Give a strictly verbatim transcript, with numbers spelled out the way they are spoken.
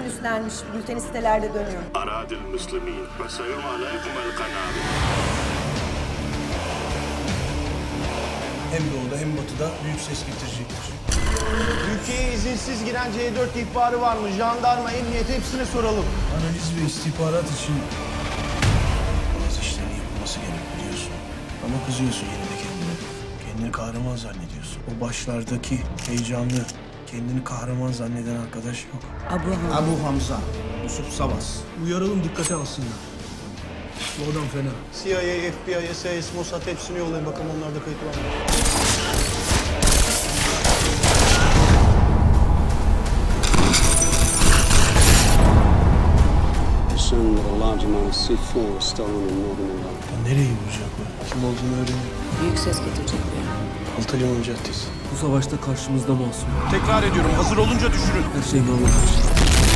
üstlenmiş. Bülteni sitelerde dönüyor. Aradil Müslümin ve sayum aleykum el kanal. Hem doğuda hem batıda büyük ses getirecektir. Ülkeye izinsiz giren C dört ihbarı var mı? Jandarma, emniyet hepsine soralım. Analiz ve istihbarat için bazı işlerin yapılması gerek biliyorsun. Ama kızıyorsun yine de kendine. Kendini kahraman zannediyorsun. O başlardaki heyecanlı, kendini kahraman zanneden arkadaş yok. Abu Hamza. Abu Hamza, Yusuf Savas. Uyaralım, dikkate alsınlar. Bu adam fena. C I A, F B I, S I S, Mossad hepsini yollayın bakalım onlarda kayıt var mı? Soon a large amount of C four was stolen in northern Iraq. Ya nereye vuracak bu? Kim olduğunu öğrenin. Büyük ses getirecek bir yer. Altıliman Caddesi. Bu savaşta karşımızda masum. Tekrar ediyorum, hazır olunca düşürün. Her şey normal.